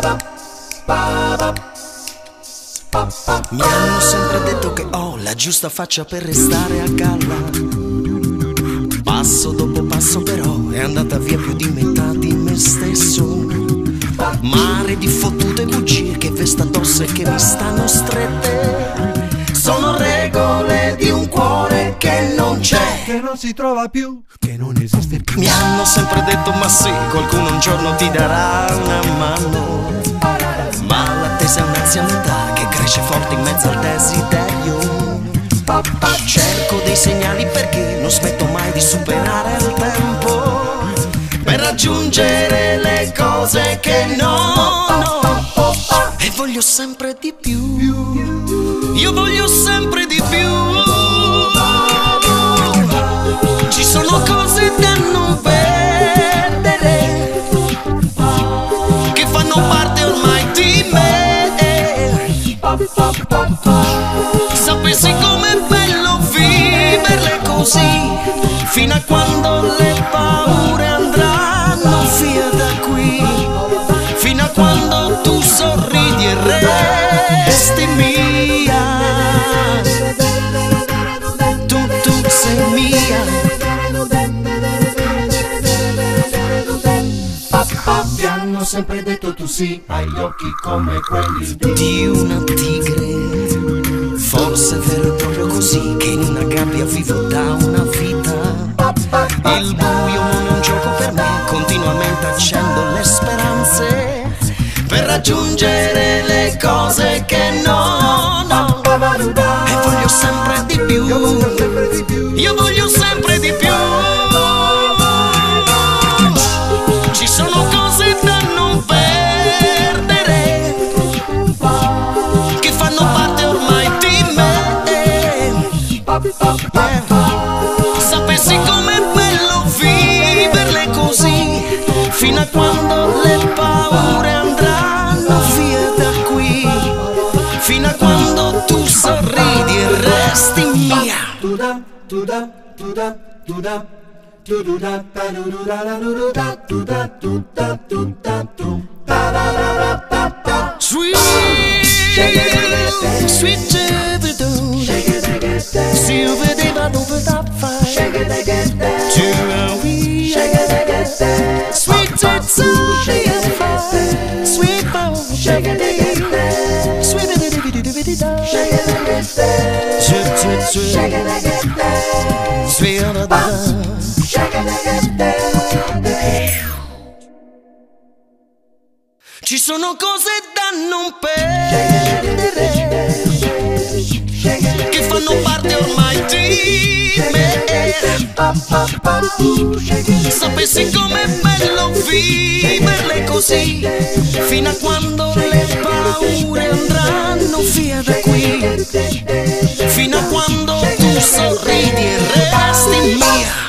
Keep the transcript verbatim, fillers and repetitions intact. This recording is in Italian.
Mi hanno sempre detto che ho la giusta faccia per restare a galla. Passo dopo passo però è andata via più di metà di me stesso. Mare di fottute bugie che vesta addosso e che mi stanno strette. Sono regole di un cuore che non c'è, che non si trova più, che non esiste più. Mi hanno sempre detto ma sì, qualcuno un giorno ti darà una mano. Ma l'attesa è un'anzianità che cresce forte in mezzo al desiderio. Cerco dei segnali perché non smetto mai di superare il tempo, per raggiungere le cose che no, no. E voglio sempre di più, io voglio sempre di più. Ci sono cose da non perdere, che fanno parte ormai di me. Sapessi com'è bello viverle così, fino a quando le paure andranno via da qui, fino a quando tu sorridi e resti mia. Tu, tu sei mia. Ti hanno sempre detto tu sì, hai gli occhi come quelli di una tigre. Forse è vero proprio così, che in una gabbia vivo da una vita. Il buio non è un gioco per me, continuamente accendo le speranze, per raggiungere le cose che no, no. E voglio sempre di più, io voglio sempre di più. Ci sono cose da non perdere, che fanno parte ormai di me. Yeah. Sapessi com'è bello viverle così, fino a quando le paure andranno via da qui, fino a quando tu sorridi e resti mia. Sweet, sweet Jupiter, silver day by over top five. To a wee, sweet Jupiter, sweet bow, sweet Ci sono cose da non perdere, che fanno parte ormai di me. Sapessi com'è bello viverle così, fino a quando le paure andranno via da qui, fino a quando tu sorridi e resti mia.